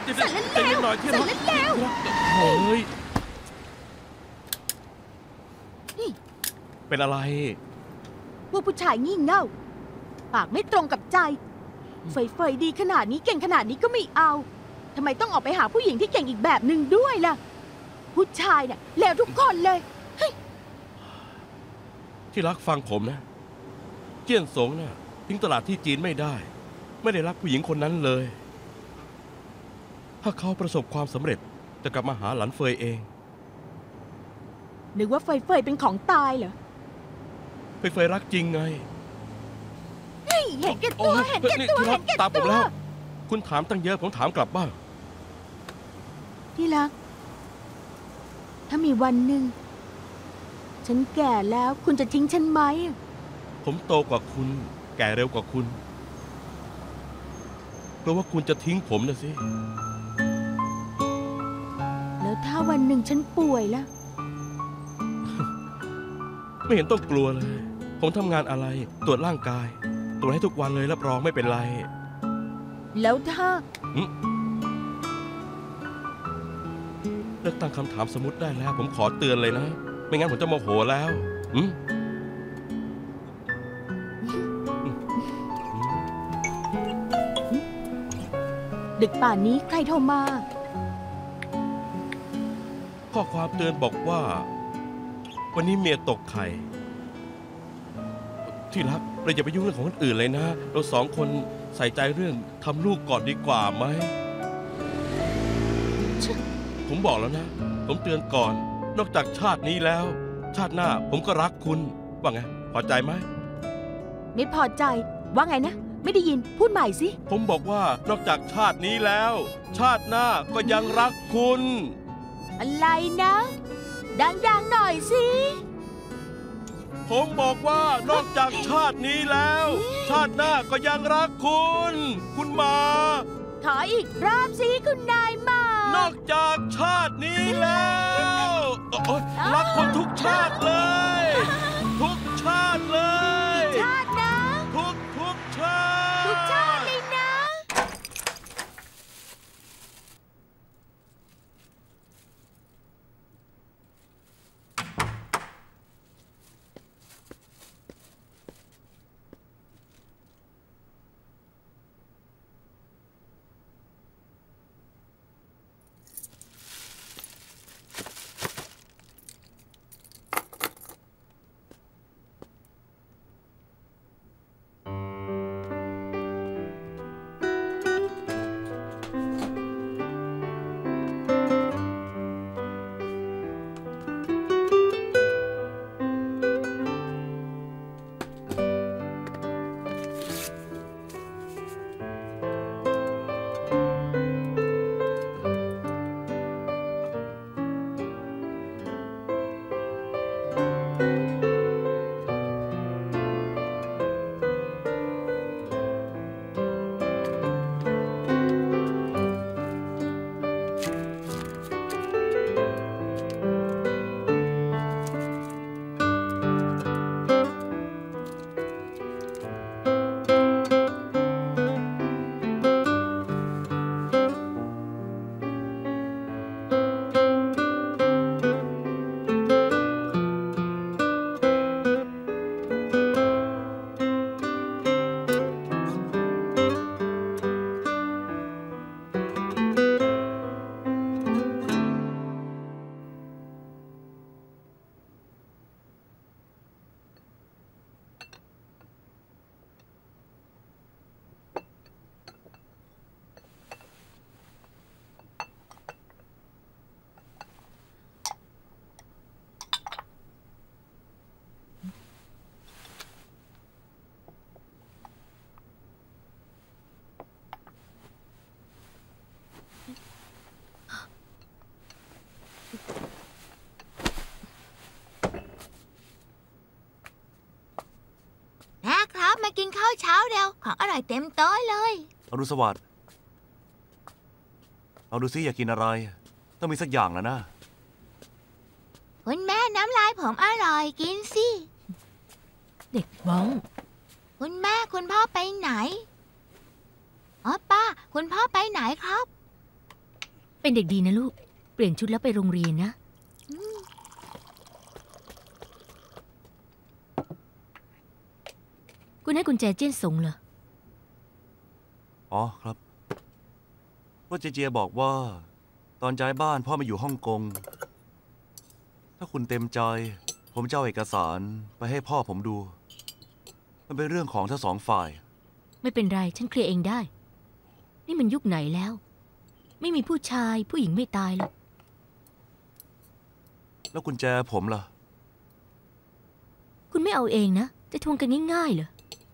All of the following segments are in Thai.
สารเลวหน่อยที่รักเลวเฮ้ยเป็นอะไรพวกผู้ชายงี่เง่าปากไม่ตรงกับใจเฟยดีขนาดนี้เก่งขนาดนี้ก็ไม่เอาทำไมต้องออกไปหาผู้หญิงที่เก่งอีกแบบหนึ่งด้วยล่ะผู้ชายเนี่ยเลวทุกคนเลยที่รักฟังผมนะเจี้ยนสงน่ะทิ้งตลาดที่จีนไม่ได้รักผู้หญิงคนนั้นเลยถ้าเขาประสบความสำเร็จจะกลับมาหาหลันเฟยเองนึกว่าเฟยเป็นของตายเหรอเฟยรักจริงไงเห็นแก่ตัวเห็นแก่ตัวเห็นแก่ตัวตามผมแล้วคุณถามตั้งเยอะผมถามกลับบ้างที่รักถ้ามีวันหนึ่งฉันแก่แล้วคุณจะทิ้งฉันไหมผมโตกว่าคุณแก่เร็วกว่าคุณเพราะว่าคุณจะทิ้งผมนะสิแล้วถ้าวันหนึ่งฉันป่วยล่ะไม่เห็นต้องกลัวเลยผมทำงานอะไรตรวจร่างกายตรวจให้ทุกวันเลยรับรองไม่เป็นไรแล้วถ้าเลิกตั้งคำถามสมมุติได้แล้วผมขอเตือนเลยนะไม่งั้นผมจะโมโหแล้วดึกป่านนี้ใครโทรมาข้อความเตือนบอกว่าวันนี้เมียตกไข่ที่รักเราอย่าไปยุ่งเรื่องของคนอื่นเลยนะเราสองคนใส่ใจเรื่องทำลูกก่อนดีกว่าไหมผมบอกแล้วนะผมเตือนก่อนนอกจากชาตินี้แล้วชาติหน้าผมก็รักคุณว่าไงพอใจไหมไม่พอใจว่าไงนะไม่ได้ยินพูดใหม่สิผมบอกว่านอกจากชาตินี้แล้วชาติหน้าก็ยังรักคุณอะไรนะดังๆหน่อยสิผมบอกว่านอกจากชาตินี้แล้วชาติหน้าก็ยังรักคุณมาขออีกรอบสิคุณนายมานอกจากชาตินี้แล้วรักคนทุกชาติเลยทุกชาติเลยชาตินะทุกชาติทุกชาติเลยนะมากินข้าวเช้าเร็วของอร่อยเต็มโต๊ะเลยอรุณสวัสดิ์เอาดูซิอยากกินอะไรต้องมีสักอย่างแล้วนะคุณแม่น้ำลายผมอร่อยกินสิเด็กบ้องคุณแม่คุณพ่อไปไหนอ๋อป้าคุณพ่อไปไหนครับเป็นเด็กดีนะลูก เปลี่ยนชุดแล้วไปโรงเรียนนะ คุณให้กุญแจเจี้ยนสงเหรออ๋อครับว่าเจเจบอกว่า ตอนย้ายบ้านพ่อมาอยู่ฮ่องกง ถ้าคุณเต็มใจ ผมจะเอาเอกสารไปให้พ่อผมดู มันเป็นเรื่องของทั้งสองฝ่ายไม่เป็นไร ฉันเคลียร์เองได้ นี่มันยุคไหนแล้ว ไม่มีผู้ชายผู้หญิงไม่ตายหรอกแล้วกุญแจผมล่ะคุณไม่เอาเองนะ จะทวงกันง่ายๆเหรอ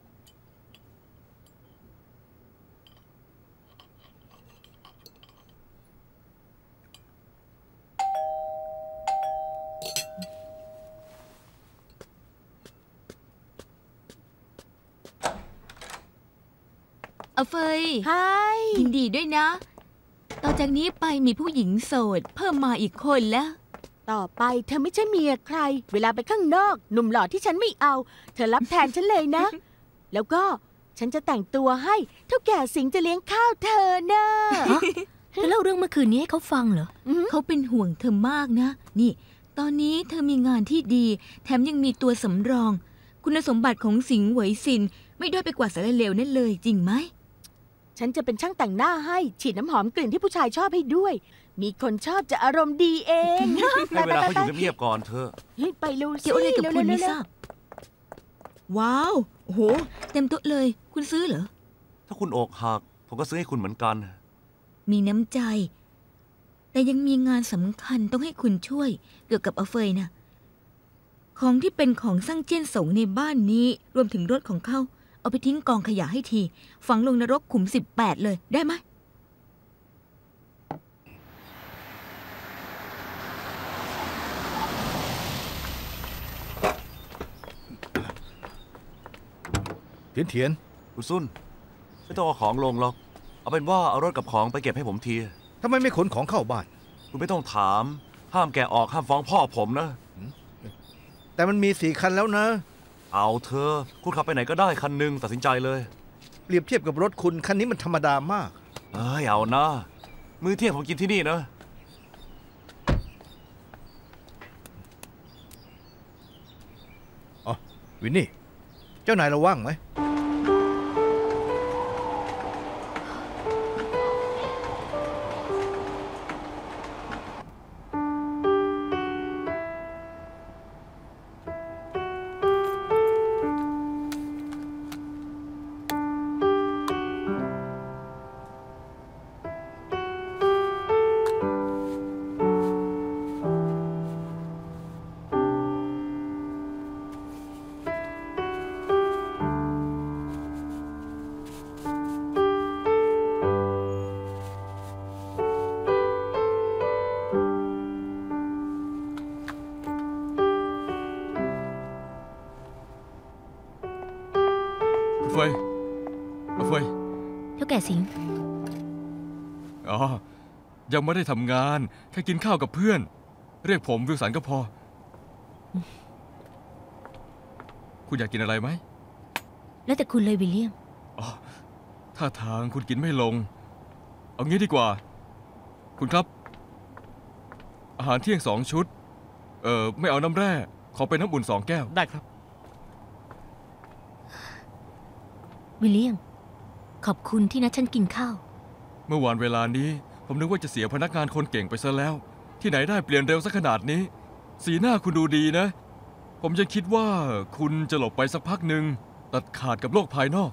เอาเฟยไฮยินดีด้วยนะ ต่อจากนี้ไปมีผู้หญิงโสด เพิ่มมาอีกคนแล้วต่อไปเธอไม่ใช่เมียใคร เวลาไปข้างนอก หนุ่มหล่อที่ฉันไม่เอา เธอรับแทนฉันเลยนะ แล้วก็ฉันจะแต่งตัวให้เท่าแก่สิงห์จะเลี้ยงข้าวเธอนะเธอเล่าเรื่องเมื่อคืนนี้ให้เขาฟังเหรอเขาเป็นห่วงเธอมากนะ นี่ ตอนนี้เธอมีงานที่ดี แถมยังมีตัวสำรอง คุณสมบัติของสิงห์เหวยซิน ไม่ด้อยไปกว่าสารเลวนั่นเลยจริงไหมฉันจะเป็นช่างแต่งหน้าให้ ฉีดน้ำหอมกลิ่นที่ผู้ชายชอบให้ด้วย มีคนชอบจะอารมณ์ดีเองให้เวลาเขาอยู่เงียบๆก่อนเธอะเฮ้ยไปเร็วสิเกี่ยวอะไรกับคุณไม่เร็วๆๆทราบ ว้าว โอ้โห เต็มโต๊ะเลย คุณซื้อเหรอถ้าคุณอกหัก ผมก็ซื้อให้คุณเหมือนกันมีน้ำใจ แต่ยังมีงานสำคัญต้องให้คุณช่วย เกี่ยวกับอาเฟยนะ ของที่เป็นของสร้างเจี้ยนสงในบ้านนี้ รวมถึงรถของเขา เอาไปทิ้งกองขยะให้ที ฝังลงนรกขุม18เลย ได้ไหมเทียนเทียนคุณซุนไม่ต้องเอาของลงหรอก เอาเป็นว่าเอารถกับของไปเก็บให้ผมทีทำไมไม่ขนของเข้าบ้านคุณไม่ต้องถาม ห้ามแกะออกห้ามฟ้องพ่อผมนะแต่มันมี4 คันแล้วนะเอาเธอ คุณขับไปไหนก็ได้คันหนึงตัดสินใจเลยเปรียบเทียบกับรถคุณคันนี้มันธรรมดามากเอ้ยเอานะ มื้อเที่ยงผมกินที่นี่นะอ๋อ วินนี่ เจ้านายเราว่างไหมเฟยเฟยเท่าแก่สิงห์อ๋อ ยังไม่ได้ทำงาน แค่กินข้าวกับเพื่อน เรียกผมวิลสันก็พอ คุณอยากกินอะไรไหมแล้วแต่คุณเลยวิลเลียมอ๋อท่าทางคุณกินไม่ลง เอางี้ดีกว่า คุณครับ อาหารเที่ยง2 ชุด ไม่เอาน้ำแร่ ขอเป็นน้ำอุ่น2 แก้วได้ครับวิลเลียม ขอบคุณที่นัดฉันกินข้าวเมื่อวานเวลานี้ ผมนึกว่าจะเสียพนักงานคนเก่งไปซะแล้ว ที่ไหนได้เปลี่ยนเร็วซะขนาดนี้ สีหน้าคุณดูดีนะ ผมยังคิดว่าคุณจะหลบไปสักพักหนึ่งตัดขาดกับโลกภายนอก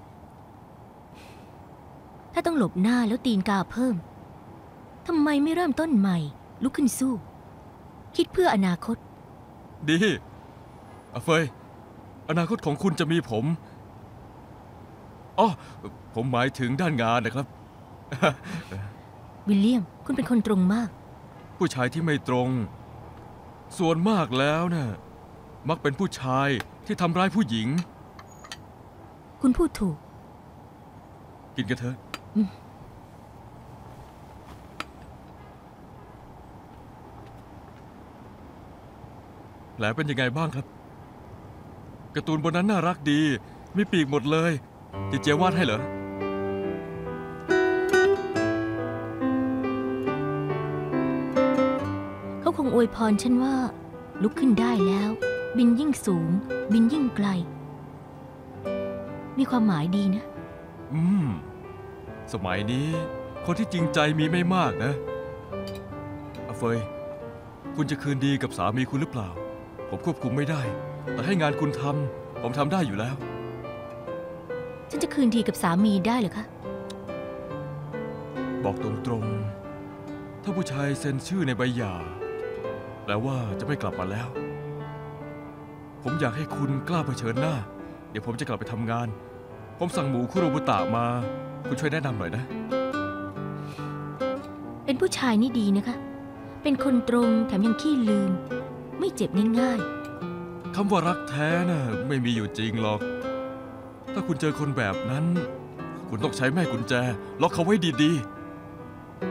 ถ้าต้องหลบหน้าแล้วตีนกาเพิ่ม ทำไมไม่เริ่มต้นใหม่ ลุกขึ้นสู้ คิดเพื่ออนาคตดีอาเฟย อนาคตของคุณจะมีผมอ๋อผมหมายถึงด้านงานนะครับวิลเลียม คุณเป็นคนตรงมากผู้ชายที่ไม่ตรง ส่วนมากแล้วนะ่ะมักเป็นผู้ชายที่ทำร้ายผู้หญิงคุณพูดถูกกินกันเถอะ แผลเป็นยังไงบ้างครับการ์ตูนบนนั้นน่ารักดี มีปีกหมดเลยจิเจวาดให้เหรอคงอวยพรฉันว่า ลุกขึ้นได้แล้ว บินยิ่งสูง บินยิ่งไกล มีความหมายดีนะสมัยนี้คนที่จริงใจมีไม่มากนะอาเฟย คุณจะคืนดีกับสามีคุณหรือเปล่า ผมควบคุมไม่ได้ แต่ให้งานคุณทำผมทำได้อยู่แล้วฉันจะคืนดีกับสามีได้เหรอคะบอกตรงๆ ถ้าผู้ชายเซ็นชื่อในใบหย่าแปลว่าจะไม่กลับมาแล้ว ผมอยากให้คุณกล้าเผชิญหน้า เดี๋ยวผมจะกลับไปทำงาน ผมสั่งหมูคุโรบุตะมา คุณช่วยแนะนำหน่อยนะเป็นผู้ชายนี่ดีนะคะ เป็นคนตรงแถมยังขี้ลืม ไม่เจ็บง่ายคำว่ารักแท้น่ะไม่มีอยู่จริงหรอก ถ้าคุณเจอคนแบบนั้น คุณต้องใช้แม่กุญแจล็อกเขาไว้ดีๆ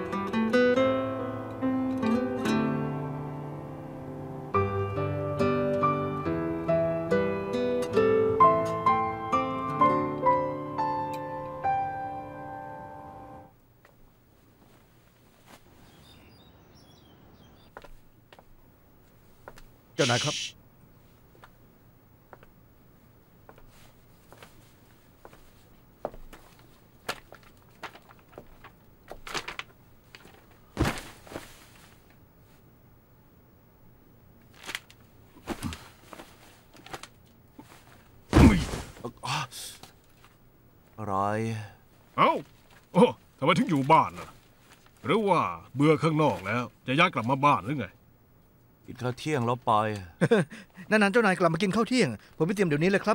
เจ้านายครับอะไรเอ้า โอ้ทำไมถึงอยู่บ้านล่ะ หรือว่าเบื่อข้างนอกแล้ว จะย้ายกลับมาบ้านหรือไงกินข้าวเที่ยงแล้วไปนานๆเจ้านายกลับมากินข้าวเที่ยง ผมไปเตรียมเดี๋ยวนี้เลยครับ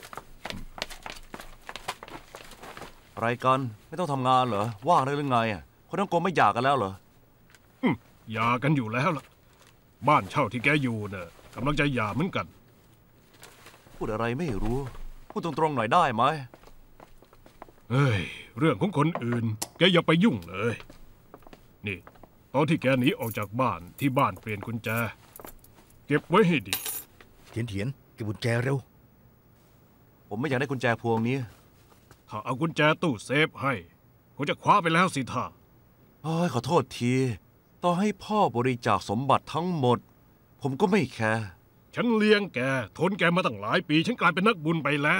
อะไรกัน ไม่ต้องทำงานเหรอ ว่างได้หรือไงอ่ะคนทั้งกรมไม่อยากกันแล้วเหรอหย่ากันอยู่แล้วล่ะ บ้านเช่าที่แกอยู่เน่ะกำลังจะหย่าเหมือนกันพูดอะไรไม่รู้ พูดตรงๆหน่อยได้ไหมเฮ้ย เรื่องของคนอื่น แกอย่าไปยุ่งเลย นี่ ตอนที่แกหนีออกจากบ้านที่บ้านเปลี่ยนกุญแจ เก็บไว้ให้ดีเถียนเก็บกุญแจเร็วผมไม่อยากได้กุญแจพวงนี้ถ้าเอากุญแจตู้เซฟให้ผมจะคว้าไปแล้วสิท่าโอ้ยขอโทษทีต่อให้พ่อบริจาคสมบัติทั้งหมด ผมก็ไม่แคร์ฉันเลี้ยงแก ทนแกมาตั้งหลายปี ฉันกลายเป็นนักบุญไปแล้ว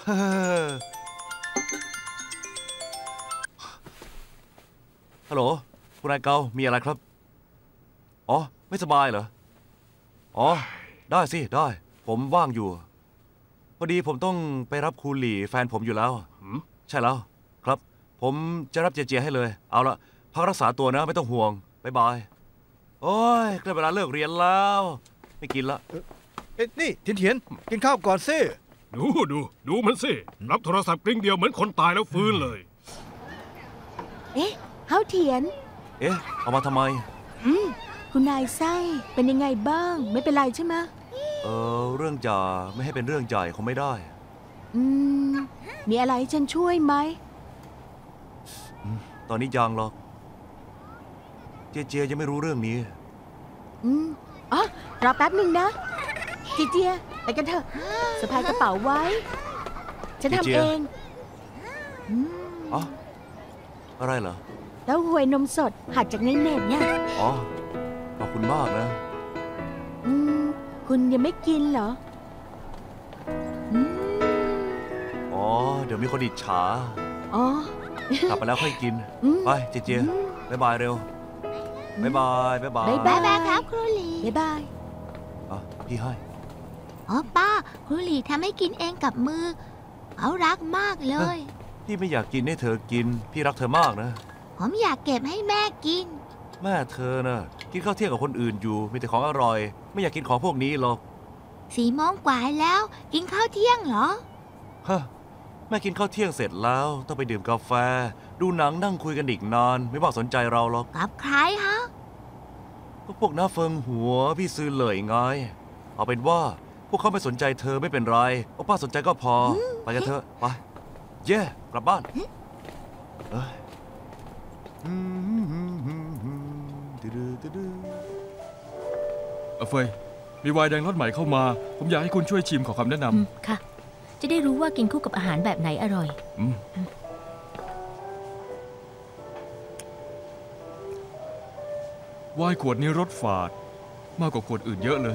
ฮัลโหล คุณนายเกามีอะไรครับ อ๋อ ไม่สบายเหรอ อ๋อ ได้สิ ได้ ผมว่างอยู่ พอดีผมต้องไปรับครูหลี่แฟนผมอยู่แล้ว ใช่แล้ว ครับ ผมจะรับเจเจให้เลย เอาละพักรักษาตัวนะ ไม่ต้องห่วง บ๊ายบาย โอ้ยใกล้เวลาเลิกเรียนแล้ว ไม่กินละเอ๊ะนี่เถียนกินข้าวก่อนสิดูมันสิ รับโทรศัพท์กริ้งเดียวเหมือนคนตายแล้วฟื้นเลยเอ๊ะเฮาเถียนเอ๊ะ เอามาทำไมคุณนายไส้เป็นยังไงบ้าง ไม่เป็นไรใช่ไหมเรื่องจ่าไม่ให้เป็นเรื่องใหญ่คงไม่ได้มีอะไรให้ฉันช่วยไหมตอนนี้ยังหรอก เจเจยังไม่รู้เรื่องนี้อ๋อ รอแป๊บหนึ่งนะเจียไปกันเถอะสะพายกระเป๋าไว้ ฉันทำเจียเองอ๋อ อะไรเหรอแล้วหวยนมสดหักจากในเน็ตเนี่ยอ๋อ ขอบคุณมากนะคุณยังไม่กินเหรออ๋อ เดี๋ยวมีคนอิจฉาอ๋อกลับไปแล้วค่อยกิน ไปเจเจบ๊ายบายเร็ว บ๊ายบาย บ๊ายบายบ๊ายบ๊าบายยบายครับครูหลีบ๊ายบายอ่ะพี่ให้อ๋อป้า ครูหลีทำให้กินเองกับมือ เขารักมากเลยพี่ไม่อยากกินให้เธอกิน พี่รักเธอมากนะผมอยากเก็บให้แม่กินแม่เธอน่ะ กินข้าวเที่ยงกับคนอื่นอยู่ มีแต่ของอร่อย ไม่อยากกินของพวกนี้หรอก 4 โมงกว่าแล้ว กินข้าวเที่ยงเหรอฮะ แม่กินข้าวเที่ยงเสร็จแล้ว ต้องไปดื่มกาแฟ ดูหนังนั่งคุยกันอีกนาน ไม่ว่าสนใจเราหรอกกับใครฮะก็พวกหน้าเฟิงหัวพี่ซื้อเลยไง เอาเป็นว่าพวกเขาไม่สนใจเธอไม่เป็นไรเอาป้าสนใจก็พอ ไปกันเถอะ ไป เย่กลับบ้านเอ้ยเฟย มีไวน์แดงรสใหม่เข้ามา ผมอยากให้คุณช่วยชิมขอคำแนะนค่ะ จะได้รู้ว่ากินคู่กับอาหารแบบไหนอร่อยำไวน์ขวดนี้รสฝาดมากกว่าขวดอื่นเยอะเลย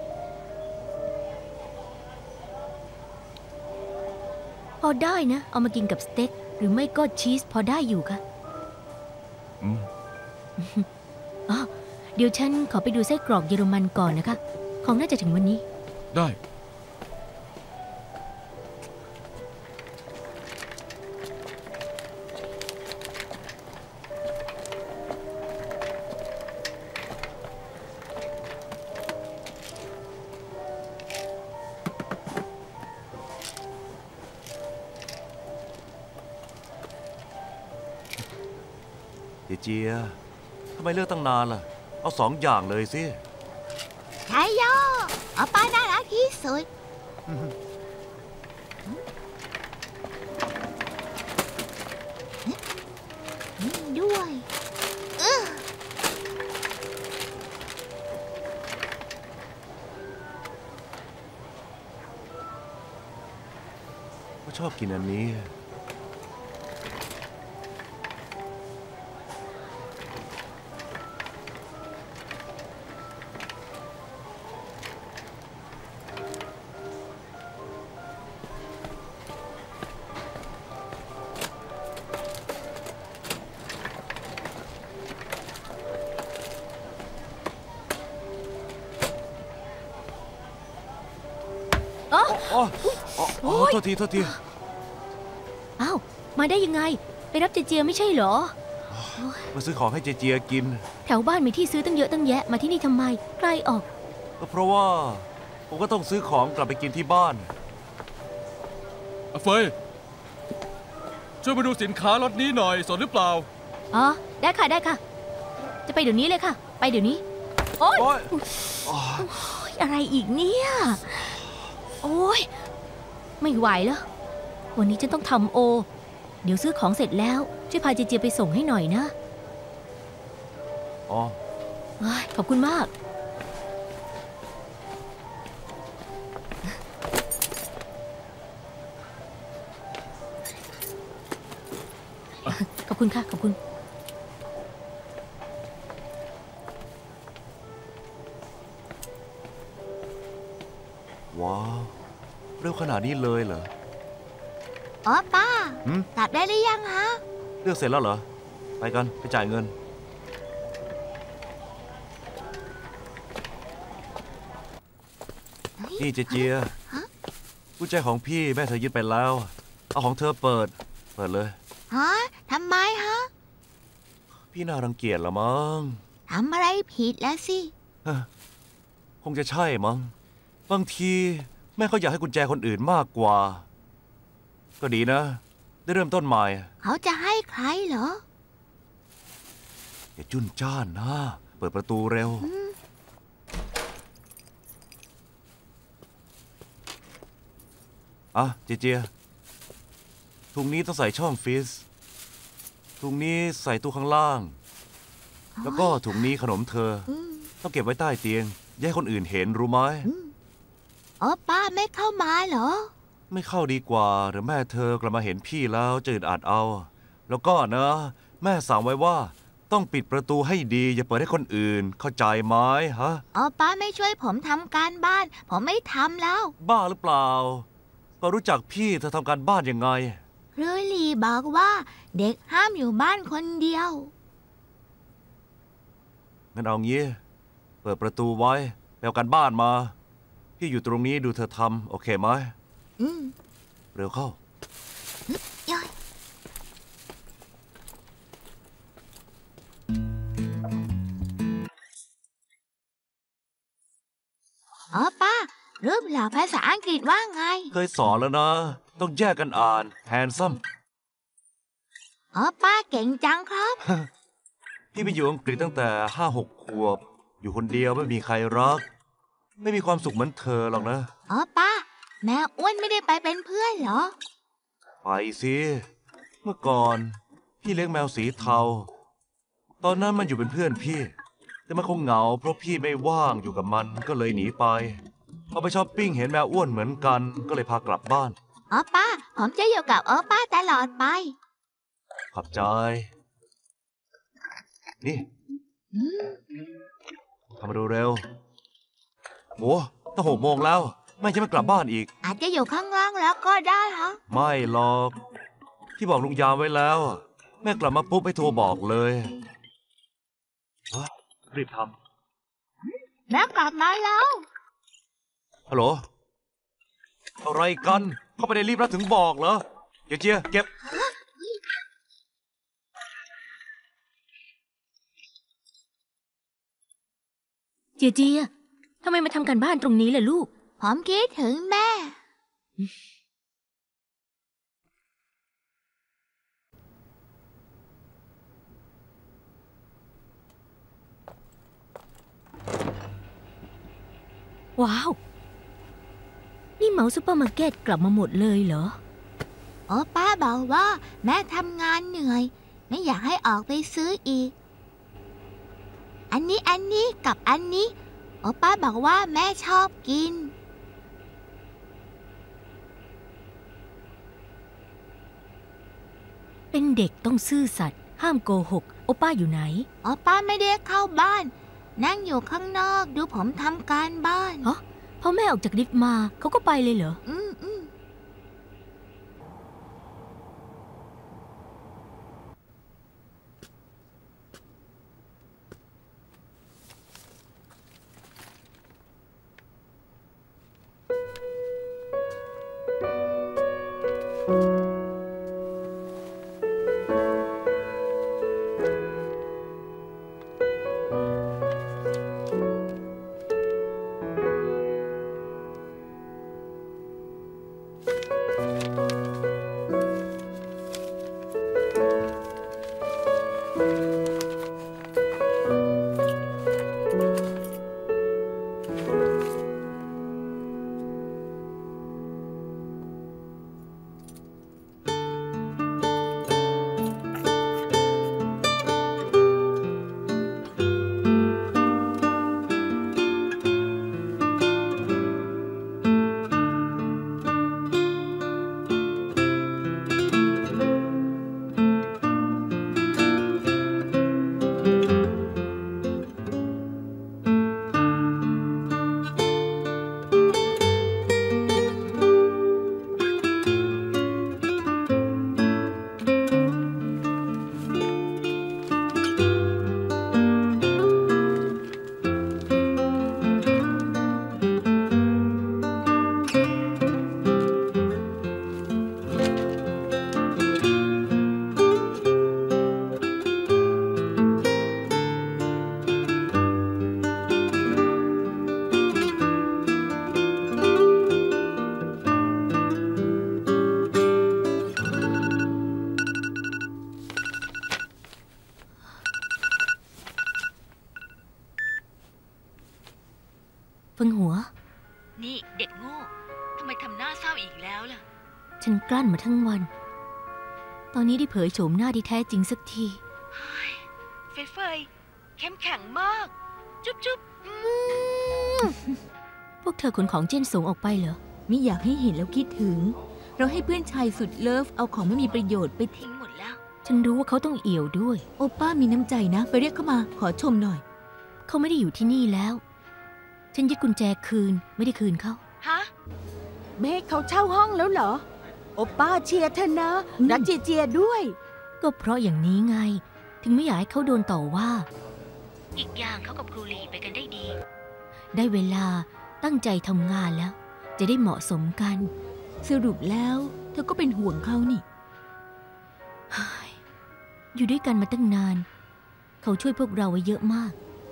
พอได้นะ เอามากินกับสเต็กหรือไม่ก็ชีสพอได้อยู่ค่ะอืมอ๋อเดี๋ยวฉันขอไปดูไส้กรอกเยอรมันก่อนนะคะ ของน่าจะถึงวันนี้ได้เจียทำไมเลือกตั้งนานล่ะ เอา2 อย่างเลยสิใช่ย่อเอาป้าน่ารักที่สุดด้วยก็ชอบกินอันนี้อ๋ออ๋อโทษทีโทษทีอ้าว มาได้ยังไง ไปรับเจเจียไม่ใช่เหรอมาซื้อของให้เจียกินแถวบ้านมีที่ซื้อตั้งเยอะตั้งแยะ มาที่นี่ทำไม ใกล้ออกก็เพราะว่าผมก็ต้องซื้อของกลับไปกินที่บ้านอาเฟย ช่วยมาดูสินค้าล็อตนี้หน่อยสนหรือเปล่าอ๋อ ได้ค่ะ ได้ค่ะ จะไปเดี๋ยวนี้เลยค่ะ ไปเดี๋ยวนี้ โอ๊ยโอ๊ยโอ๊ยอะไรอีกเนี่ย โอ๊ย ไม่ไหวแล้ว วันนี้ฉันต้องทำโอ เดี๋ยวซื้อของเสร็จแล้วช่วยพาเจเจียไปส่งให้หน่อยนะอ๋อเฮ้ยขอบคุณมาก ขอบคุณค่ะ ขอบคุณว้าว เร็วขนาดนี้เลยเหรออ๋อป้าหืมกลับได้หรือยังฮะเลือกเสร็จแล้วเหรอ ไปกัน ไปจ่ายเงิน นี่เจียฮะกุญแจของพี่แม่เธอยึดไปแล้ว เอาของเธอเปิดเลยฮะทำไมฮะพี่น่ารังเกียจละมั้งทำอะไรผิดแล้วสิคงจะใช่มั้ง บางทีแม่เขาอยากให้กุญแจคนอื่นมากกว่า ก็ดีนะ ได้เริ่มต้นใหม่เขาจะให้ใครเหรออย่าจุนจ้านนะ เปิดประตูเร็ว อ่ะเจียถุงนี้ต้องใส่ช่องฟิสถุงนี้ใส่ตู้ข้างล่าง แล้วก็ถุงนี้ขนมเธอ ต้องเก็บไว้ใต้เตียง อย่าให้คนอื่นเห็นรู้ไหมอ๋อป้าไม่เข้ามาเหรอไม่เข้าดีกว่าหรือแม่เธอกลับมาเห็นพี่แล้วจะอึดอัดเอา แล้วก็นะ แม่สั่งไว้ว่าต้องปิดประตูให้ดี อย่าเปิดให้คนอื่น เข้าใจไหมฮะอ๋อป้าไม่ช่วยผมทำการบ้าน ผมไม่ทำแล้วบ้าหรือเปล่า ก็รู้จักพี่เธอทำการบ้านยังไงครูหลีบอกว่าเด็กห้ามอยู่บ้านคนเดียวงั้นเอางี้ เปิดประตูไว้ไปเอาการบ้านมา พี่อยู่ตรงนี้ดูเธอทำโอเคไหมอืมเร็วเข้าย่อยอ๋อป้ารูปหล่อภาษาอังกฤษว่าไงเคยสอนแล้วนะ ต้องแยกกันอ่าน handsome อ๋อป้าเก่งจังครับพี่ไปอยู่อังกฤษตั้งแต่5-6 ขวบ อยู่คนเดียวไม่มีใครรัก ไม่มีความสุขเหมือนเธอหรอกนะอ๋อป้าแม่อ้วนไม่ได้ไปเป็นเพื่อนเหรอไปสิ เมื่อก่อน พี่เลี้ยงแมวสีเทา ตอนนั้นมันอยู่เป็นเพื่อนพี่ แต่มันคงเหงาเพราะพี่ไม่ว่างอยู่กับมันก็เลยหนีไปพอไปช้อปปิ้งเห็นแมวอ้วนเหมือนกันก็เลยพากลับบ้านอ๋อป้าผมจะอยู่กับอ๋อป้าตลอดไปขอบใจ นี่ทำมาดูเร็วโอ้ตั้ง6 โมงแล้วแม่จะไม่กลับบ้านอีกอาจจะอยู่ข้างล่างแล้วก็ได้ฮะไม่หรอกที่บอกลุงยามไว้แล้วแม่กลับมาปุ๊บให้โทรบอกเลยรีบทแม่กลับมาแล้วำฮัลโหลอะไรกันเข้าไปในรีบแล้วถึงบอกเหรอเจียเก็บเจียเจียทำไมมาทำการบ้านตรงนี้ล่ะลูกผมคิดถึงแม่ว้าว นี่เหมาซูเปอร์มาร์เก็ตกลับมาหมดเลยเหรอโอ้ป้าบอกว่าแม่ทำงานเหนื่อย ไม่อยากให้ออกไปซื้ออีก อันนี้กับอันนี้โอ้ป้าบอกว่าแม่ชอบกินเป็นเด็กต้องซื่อสัตย์ห้ามโกหก โอป้าอยู่ไหนโอ้ป้าไม่ได้เข้าบ้าน นั่งอยู่ข้างนอกดูผมทำการบ้านฮะ พอแม่ออกจากลิฟต์มาเขาก็ไปเลยเหรออืมฟังหัวนี่เด็กโง่ทำไมทำหน้าเศร้าอีกแล้วล่ะฉันกลั้นมาทั้งวัน ตอนนี้ได้เผยโฉมหน้าที่แท้จริงสักทีเฟยเฟยเข้มแข็งมาก จุ๊บจุ๊บพวกเธอขนของเจนสูงออกไปเหรอไม่อยากให้เห็นแล้วคิดถึง เราให้เพื่อนชายสุดเลิฟเอาของไม่มีประโยชน์ไปทิ้งหมดแล้วฉันรู้ว่าเขาต้องเอี่ยวด้วยโอป้ามีน้ำใจนะ ไปเรียกเขามาขอชมหน่อยเขาไม่ได้อยู่ที่นี่แล้ว ฉันยึดกุญแจคืนไม่ได้คืนเขาฮะไม่ให้เขาเช่าห้องแล้วเหรอ โอป้าเชียร์เธอนะ รักเจียเจียด้วยก็เพราะอย่างนี้ไง ถึงไม่อยากให้เขาโดนต่อว่า อีกอย่างเขากับครูลีไปกันได้ดี ได้เวลาตั้งใจทำงานแล้ว จะได้เหมาะสมกันสรุปแล้วเธอก็เป็นห่วงเขานี่อยู่ด้วยกันมาตั้งนาน เขาช่วยพวกเราไว้เยอะมาก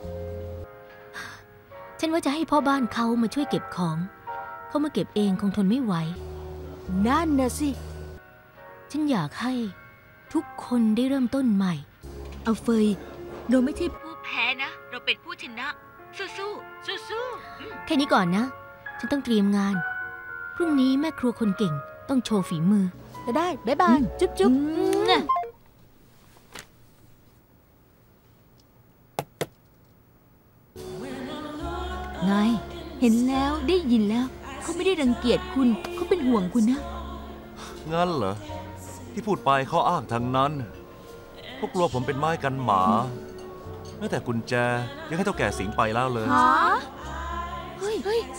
ฉันว่าจะให้พ่อบ้านเขามาช่วยเก็บของ เขามาเก็บเองคงทนไม่ไหวนั่นนะสิฉันอยากให้ทุกคนได้เริ่มต้นใหม่เอาเฟยเราไม่ใช่ผู้แพ้นะ เราเป็นผู้ชนะ สู้สู้แค่นี้ก่อนนะ ฉันต้องเตรียมงาน พรุ่งนี้แม่ครัวคนเก่งต้องโชว์ฝีมือก็ได้ บ๊ายบาย จุ๊บจุ๊บไง เห็นแล้วได้ยินแล้ว เขาไม่ได้รังเกียจคุณ เขาเป็นห่วงคุณนะงั้นเหรอ ที่พูดไปเขาอ้างทางนั้น พวกกลัวผมเป็นไม้กันหมาแม้แต่กุญแจยังให้เท่าแก่สิงไปแล้วเลยฮะเฮ้ย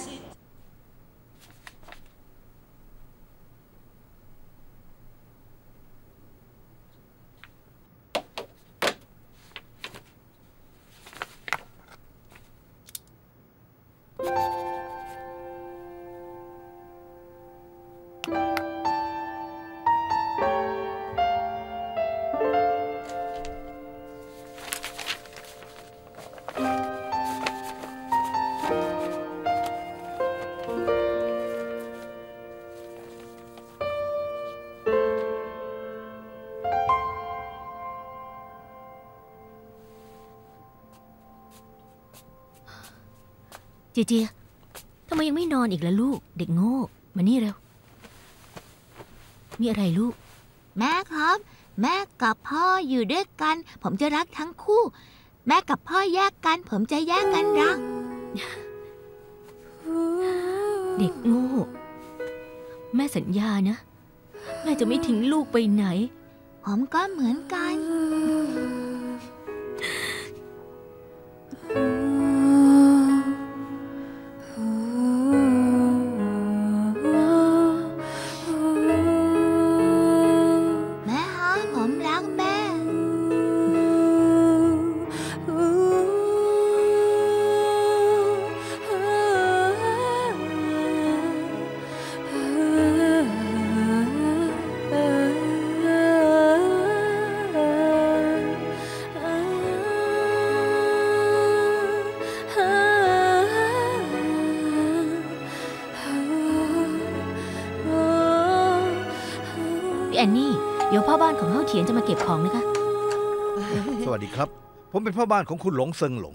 เจเจทำไมยังไม่นอนอีกล่ะลูก เด็กโง่ มานี่เร็ว มีอะไรลูกแม่ครับ แม่กับพ่ออยู่ด้วยกัน ผมจะรักทั้งคู่ แม่กับพ่อแยกกัน ผมจะแยกกันรักเด็กโง่ แม่สัญญานะ แม่จะไม่ทิ้งลูกไปไหนผมก็เหมือนกัน แม่ฮะผมรักแม่พี่แอนนี่ เดี๋ยวพ่อบ้านของเฮาเถียนจะมาเก็บของนะคะสวัสดีครับ ผมเป็นพ่อบ้านของคุณหลงเซิงหลง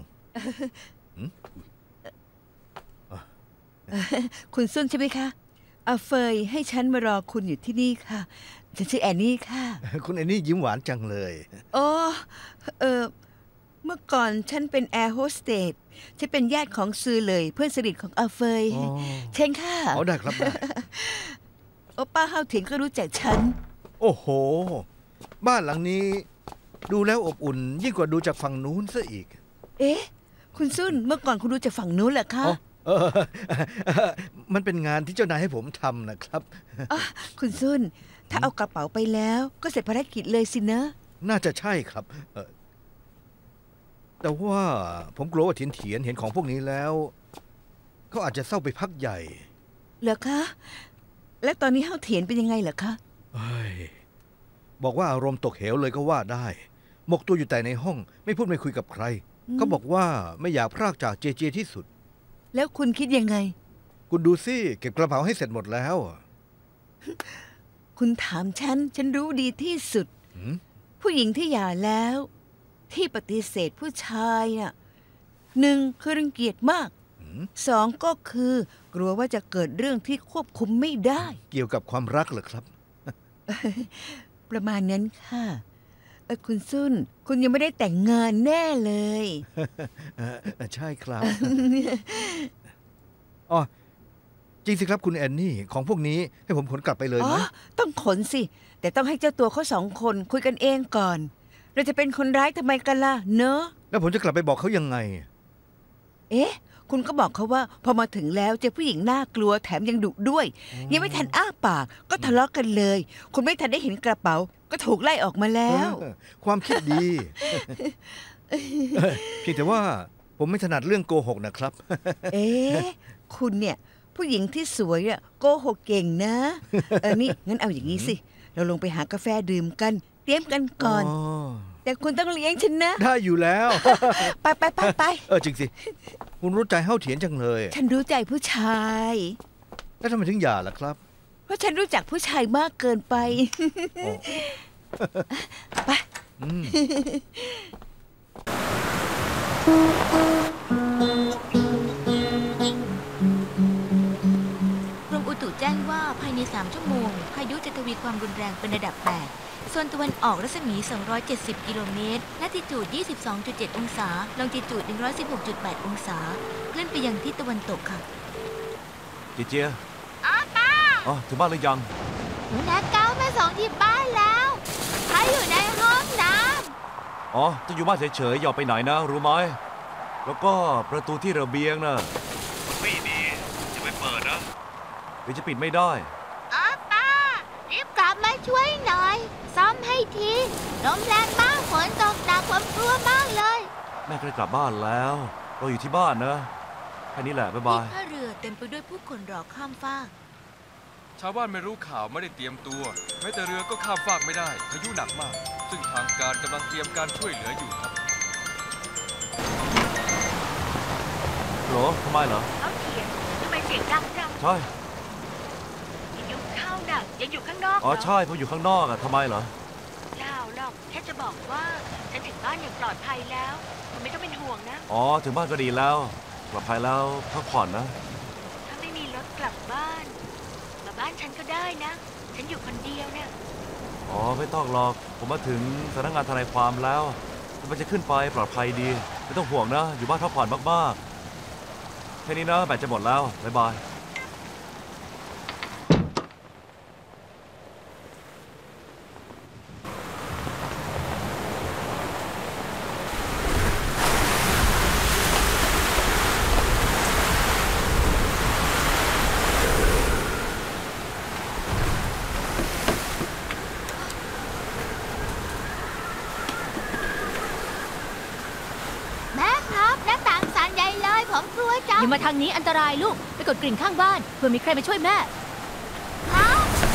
คุณซุนใช่ไหมคะอาเฟยให้ฉันมารอคุณอยู่ที่นี่ค่ะ ฉันชื่อแอนนี่ค่ะคุณแอนนี่ยิ้มหวานจังเลยโอ้เมื่อก่อนฉันเป็นแอร์โฮสเตสฉันเป็นญาติของซือเลยเพื่อนสนิทของอาเฟยอ๋อเช่นค่ะเอาได้ครับได้โอป้าเฮาเถียนก็รู้จักฉันโอ้โห บ้านหลังนี้ ดูแล้วอบอุ่น ยิ่งกว่าดูจากฝั่งนู้นซะอีกเอ๊ะ คุณซุนเมื่อก่อนคุณดูจากฝั่งนู้นเหรอคะอ๋อมันเป็นงานที่เจ้านายให้ผมทำนะครับคุณซุนถ้าเอากระเป๋าไปแล้วก็เสร็จภารกิจเลยสินะน่าจะใช่ครับ แต่ว่าผมกลัวว่าเถียนเห็นของพวกนี้แล้วเขาอาจจะเศร้าไปพักใหญ่เหรอคะ และตอนนี้เฮาเถียนเป็นยังไงเหรอคะเฮ้ยบอกว่าอารมณ์ตกเหวเลยก็ว่าได้ หมกตัวอยู่แต่ในห้อง ไม่พูดไม่คุยกับใคร เขาบอกว่าไม่อยากพรากจากเจเจที่สุดแล้วคุณคิดยังไงคุณดูสิเก็บกระเป๋าให้เสร็จหมดแล้วคุณถามฉันรู้ดีที่สุดหืมผู้หญิงที่หย่าแล้ว ที่ปฏิเสธผู้ชายน่ะหนึ่งคือรังเกียจมากหืมสองก็คือกลัวว่าจะเกิดเรื่องที่ควบคุมไม่ได้เกี่ยวกับความรักเหรอครับประมาณนั้นค่ะคุณซุนคุณยังไม่ได้แต่งงานแน่เลยใช่ครับ อ๋อจริงสิครับคุณแอนนี่ของพวกนี้ให้ผมขนกลับไปเลยอ๋อนะต้องขนสิ แต่ต้องให้เจ้าตัวเขาสองคนคุยกันเองก่อน เราจะเป็นคนร้ายทำไมกันล่ะเนอะแล้วผมจะกลับไปบอกเขายังไงเอ๊ะ คุณก็บอกเขาว่า พอมาถึงแล้วเจอผู้หญิงน่ากลัวแถมยังดุด้วย ยังไม่ทันอ้าปากก็ทะเลาะกันเลย คุณไม่ทันได้เห็นกระเป๋า ก็ถูกไล่ออกมาแล้วความคิดดี เพียงแต่ว่าผมไม่ถนัดเรื่องโกหกนะครับเอ๊ะ คุณเนี่ย ผู้หญิงที่สวยอ่ะโกหกเก่งนะนี่งั้นเอาอย่างนี้สิ เราลงไปหากาแฟดื่มกัน เตรียมกันก่อน แต่คุณต้องเลี้ยงฉันนะได้อยู่แล้วไปจริงสิ คุณรู้ใจเฮ้าเถียนจังเลยฉันรู้ใจผู้ชายแล้วทำไมถึงหย่าล่ะครับเพราะฉันรู้จักผู้ชายมากเกินไปอ๋อไปอืมกรมอุตุแจ้งว่าภายใน 3 ชั่วโมง พายุจะทวีความรุนแรงเป็นระดับ 8 โซนตะวันออกรัศมี 270 กิโลเมตรลัติจูด 22.7 องศา ลองจิจูด 116.8 องศา เคลื่อนไปยังทิศตะวันตกค่ะเจเจียอ๋อถึงบ้านหรือยังหนูนาเก้ามาส่งที่บ้านแล้วใครอยู่ในห้องน้อ๋อจะอยู่บ้านเฉยๆอย่าไปไหนนะ รู้ไหม แล้วก็ประตูที่ระเบียงน่ะรือจะปิดไม่ได้อ๋อป้ารีบกลับมาช่วยหน่อยซ่อมให้ทีลมแรงมากฝนตกหนักผมกลัวมากเลยแม่ก็ได้กลับบ้านแล้ว เราอยู่ที่บ้านนะแค่นี้แหละบ๊ายบายที่ท่าเรือเต็มไปด้วยผู้คนรอข้ามฟากชาวบ้านไม่รู้ข่าวไม่ได้เตรียมตัวแม้แต่เรือก็ข้ามฟากไม่ได้พายุหนักมาก ซึ่งทางการกำลังเตรียมการช่วยเหลืออยู่ครับโหรทำไมเหรอเอาเถียงทำไมเสียงดังจังใช่ยุงเข้าน่ะยังอยู่ข้างนอกอ๋อเหรอใช่เพราะอยู่ข้างนอกอะทำไมเหรอเปล่าหรอกแค่จะบอกว่าฉันถึงบ้านอย่างปลอดภัยแล้วคุณไม่ต้องเป็นห่วงนะอ๋อ ถึงบ้านก็ดีแล้ว ปลอดภัยแล้วพักผ่อนนะถ้าไม่มีรถกลับบ้านมาบ้านฉันก็ได้นะ ฉันอยู่คนเดียวเนี่ยอ๋อ ไม่ต้องหรอก ผมมาถึงสำนักงานทนายความแล้วมันจะขึ้นไปปลอดภัยดี ไม่ต้องห่วงนะ อยู่บ้านพักผ่อนมากๆ แค่นี้นะแบตจะหมดแล้ว บ๊ายบายแม่ครับหน้าต่างสั่นใหญ่เลยผมกลัวจังอย่ามาทางนี้อันตรายลูก ไปกดกริ่งข้างบ้านเพื่อมีใครมาช่วยแม่ครับ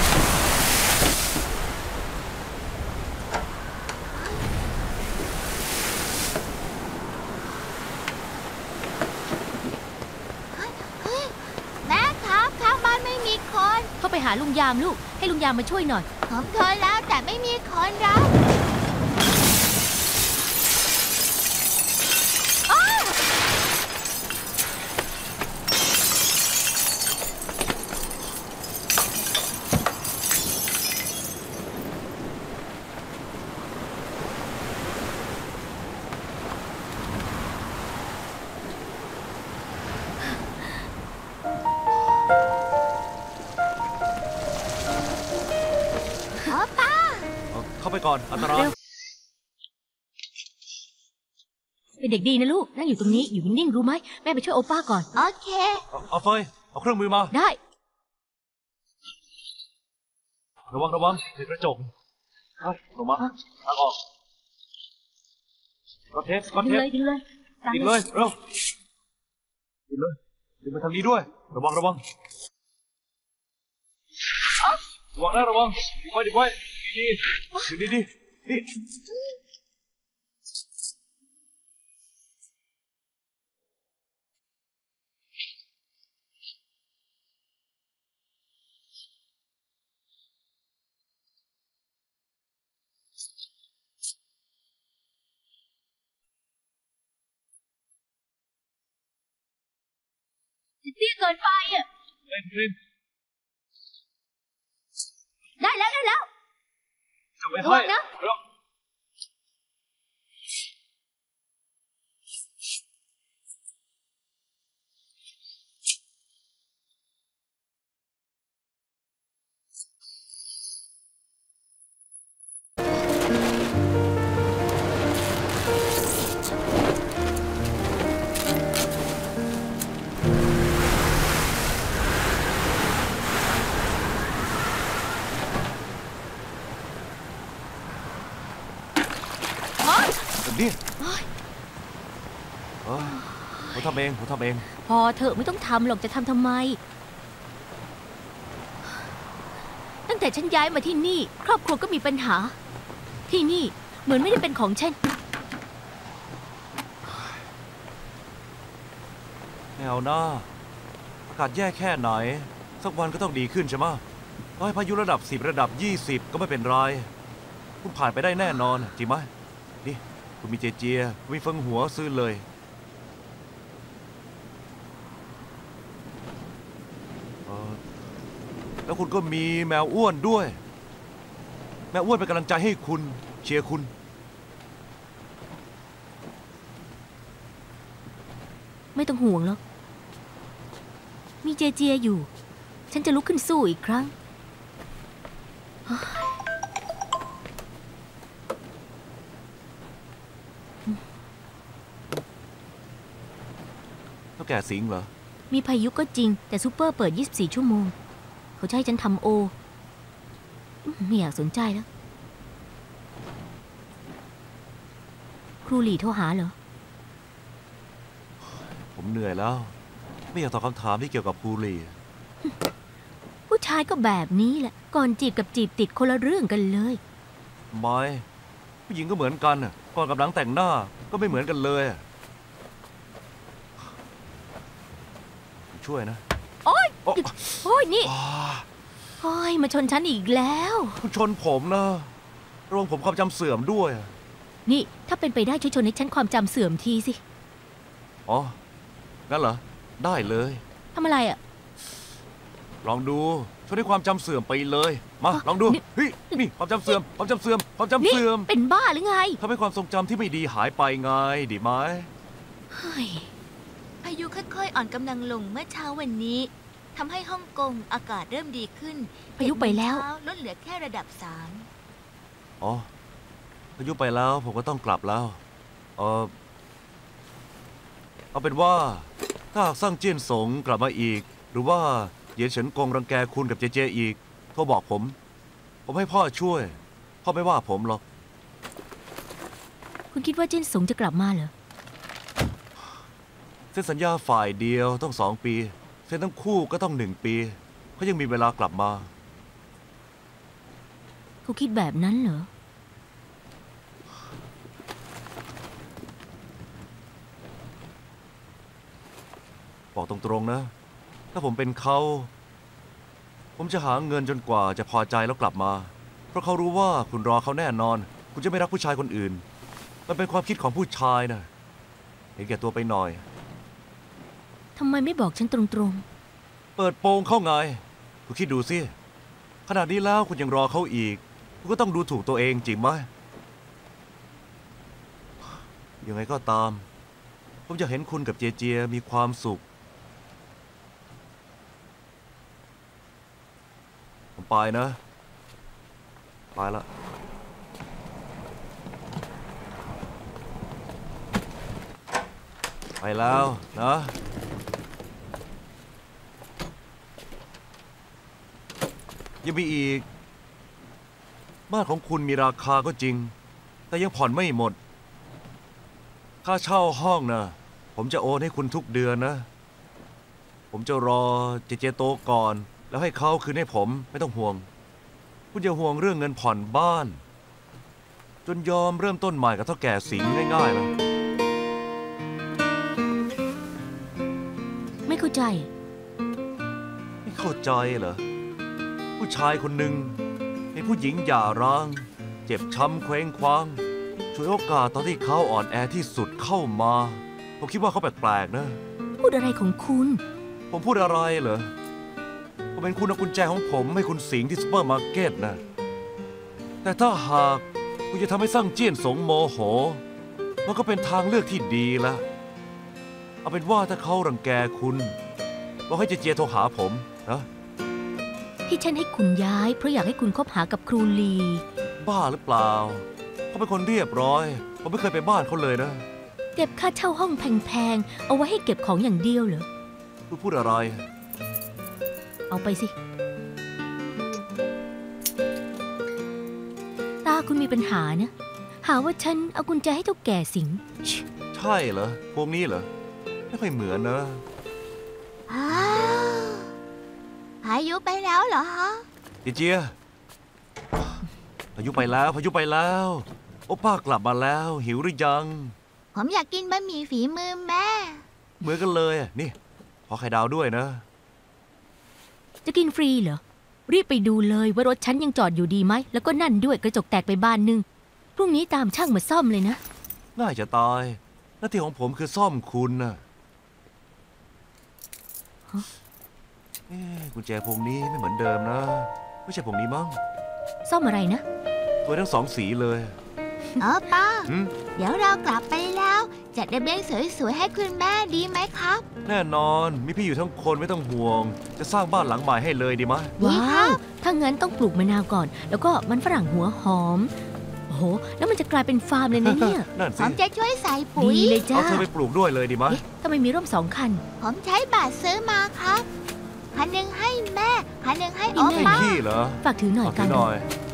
แม่ครับข้างบ้านไม่มีคนเข้าไปหาลุงยามลูก ให้ลุงยามมาช่วยหน่อยผมโทรแล้วแต่ไม่มีคนรับ อ๋อป้าเข้าไปก่อน อันตรายเร็ว เป็นเด็กดีนะลูก นั่งอยู่ตรงนี้ อยู่นิ่งๆรู้ไหม แม่ไปช่วยโอป้าก่อนโอเคเอาเฟยเอาเครื่องมือมาได้ระวังติดกระจกเฮ้ยลงมาทางออกกดเทปดึงเลยดึงเลยตามดึงเลยเร็วดึงเลยดึงไปทางนี้ด้วย ระวังระวังนะระวังดึงไว้ดีๆดึงดีๆนี่เตี้ยเกินไปอ่ะเล่นได้แล้วได้แล้วจับไว้ระวัให้งนะเร็ว แบบนี้ผมทำเองพอเถอะไม่ต้องทำหรอกจะทำไม ตั้งแต่ฉันย้ายมาที่นี่ ครอบครัวก็มีปัญหา ที่นี่เหมือนไม่ได้เป็นของฉันไม่เอาหน้าอากาศแย่แค่ไหน สักวันก็ต้องดีขึ้นใช่ไหมต่อให้พายุระดับ 10 ระดับ 20 ก็ไม่เป็นไร คุณผ่านไปได้แน่นอนจริงไหมนี่คุณมีเจเจียคุณมีเฟิงหัวซื้อเลยแล้วคุณก็มีแมวอ้วนด้วย แมวอ้วนเป็นกำลังใจให้คุณเชียร์คุณไม่ต้องห่วงหรอก มีเจเจียอยู่ ฉันจะลุกขึ้นสู้อีกครั้งเท่าแก่สิงห์เหรอมีพายุก็จริง แต่ซูเปอร์เปิด 24 ชั่วโมงเขาจะให้ฉันทำโอไม่อยากสนใจแล้วครูหลี่โทรหาเหรอผมเหนื่อยแล้ว ไม่อยากตอบคำถามที่เกี่ยวกับครูหลี่ผู้ชายก็แบบนี้แหละ ก่อนจีบกับจีบติดคนละเรื่องกันเลยไม่ผู้หญิงก็เหมือนกันน่ะก่อนกับหลังแต่งหน้าก็ไม่เหมือนกันเลยอะช่วยนะโอ๊ยโอ๊ะโอ้ยนี่อ่าโอ้ยมาชนฉันอีกแล้วคุณชนผมนะระวังผมความจำเสื่อมด้วยอะนี่ถ้าเป็นไปได้ช่วยชนให้ฉันความจำเสื่อมทีสิอ๋องั้นเหรอได้เลยทำอะไรอ่ะลองดูชนให้ความจำเสื่อมไปเลยมาลองดูนี่เฮ้ยนี่ความจำเสื่อมความจำเสื่อมความจำนี่เสื่อมเป็นบ้าหรือไงทำให้ความทรงจำที่ไม่ดีหายไปไงดีไหมเฮ้ยพายุค่อยๆอ่อนกำลังลงเมื่อเช้าวันนี้ทำให้ฮ่องกงอากาศเริ่มดีขึ้นพายุไปแล้วเช้าลดเหลือแค่ระดับอ๋อพายุไปแล้วผมก็ต้องกลับแล้วเอาเป็นว่าถ้าหากสร้างเจี้ยนสงกลับมาอีก หรือว่าเหยียนเฉินกงรังแกคุณกับเจเจอีกโทรบอกผมให้พ่อช่วย พ่อไม่ว่าผมหรอกคุณคิดว่าจิ้นสงจะกลับมาเหรอเซ็นสัญญาฝ่ายเดียวต้อง2 ปีเซ็นทั้งคู่ก็ต้อง1 ปีเขายังมีเวลากลับมาเขาคิดแบบนั้นเหรอบอกตรงๆนะ ถ้าผมเป็นเขา ผมจะหาเงินจนกว่าจะพอใจแล้วกลับมา เพราะเขารู้ว่าคุณรอเขาแน่นอน คุณจะไม่รักผู้ชายคนอื่น มันเป็นความคิดของผู้ชายนะเห็นแก่ตัวไปหน่อยทำไมไม่บอกฉันตรงเปิดโปงเข้าไง คุณคิดดูสิ ขนาดนี้แล้วคุณยังรอเขาอีก คุณก็ต้องดูถูกตัวเองจริงไหมยังไงก็ตาม ผมจะเห็นคุณกับเจเจียมีความสุข ผมไปนะ ไปละ ไปแล้วนะ ยังมีอีก บ้านของคุณมีราคาก็จริง แต่ยังผ่อนไม่หมด ค่าเช่าห้องนะผมจะโอนให้คุณทุกเดือนนะ ผมจะรอเจเจโตก่อน แล้วให้เขาคืนให้ผมไม่ต้องห่วง คุณอย่าห่วงเรื่องเงินผ่อนบ้าน จนยอมเริ่มต้นใหม่กับเท่าแก่สิงง่ายๆเลยๆ ไม่เข้าใจไม่เข้าใจเหรอ ผู้ชายคนหนึ่งเห็นผู้หญิงหย่าร้าง เจ็บช้ำเคว้งคว้างช่วยโอกาสตอนที่เขาอ่อนแอที่สุดเข้ามา ผมคิดว่าเขาแปลกๆนะพูดอะไรของคุณผมพูดอะไรเหรอ ผมเป็นคุณเอากุญแจของผมให้คุณสิงที่ซุปเปอร์มาร์เก็ตนะแต่ถ้าหากคุณจะทำให้สร้างเจี้ยนสงโมโห มันก็เป็นทางเลือกที่ดีละเอาเป็นว่าถ้าเขารังแกคุณบอกให้เจเจียโทรหาผมนะที่ฉันให้คุณย้ายเพราะอยากให้คุณคบหากับครูลีบ้าหรือเปล่า เขาเป็นคนเรียบร้อย ผมไม่เคยไปบ้านเขาเลยนะเก็บค่าเช่าห้องแพงๆ เอาไว้ให้เก็บของอย่างเดียวเหรอคุณพูดอะไรเอาไปสิ ตาคุณมีปัญหานะ หาว่าฉันเอากุญแจให้เจ้าแก่สิงใช่เหรอ พวกนี้เหรอ ไม่ค่อยเหมือนนะๆ อ้าวพายุไปแล้วเหรอฮะเจเจียพายุไปแล้วพายุไปแล้ว โอป้ากลับมาแล้ว หิวหรือยังผมอยากกินบะหมี่ฝีมือแม่เหมือนกันเลยนี่ ขอไข่ดาวด้วยนะจะกินฟรีเหรอ รีบไปดูเลยว่ารถฉันยังจอดอยู่ดีไหม แล้วก็นั่นด้วยกระจกแตกไปบานหนึ่งพรุ่งนี้ตามช่างมาซ่อมเลยนะง่ายจะตาย หน้าที่ของผมคือซ่อมคุณนะกุญแจพวงนี้ไม่เหมือนเดิมนะ ไม่ใช่พวงนี้มั้งซ่อมอะไรนะสวยทั้งสองสีเลยป้าหืมเดี๋ยวเรากลับไปแล้ว จัดระเบียงสวยๆให้คุณแม่ดีไหมครับแน่นอนมีพี่อยู่ทั้งคนไม่ต้องห่วง จะสร้างบ้านหลังใหม่ให้เลยดีไหมดีครัว้าวบถ้างั้นต้องปลูกมะนาวก่อน แล้วก็มันฝรั่งหัวหอม โอ้โห แล้วมันจะกลายเป็นฟาร์มเลยนะเนี่ยนั่นผสิมจะช่วยใส่ปุ๋ยดีเลยจ้าเอาเธอไปปลูกด้วยเลยดีไหมเอ๊ะทำไมมีร่ม2 คันผมใช้บัตรซื้อมาครับพันหนึ่งให้แม่พันหนึ่งให้นี่โอแม่ป้าขี้เหรอฝากถือหน่อยขอกัถืนอหน่อย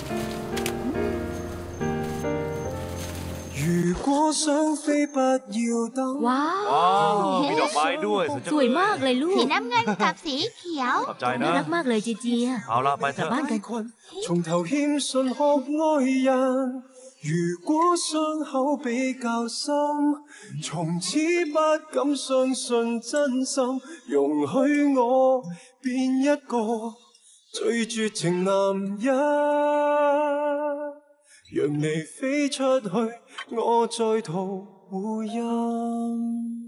如果想飛不要等。 ว้าวว้าว มีดอกไม้ด้วยสุดจังสวยมากเลยลูสีกน้ำเงินกับสีเขียวขอบใจน่านะรักมากเลยเจเจียเอาละไปเถกลับอะบ้านกัน從頭欠信學愛人，如果傷口比較深，從此不敢相信真心，容許我變一個最絕情男人，讓你飛出去，我在途護蔭。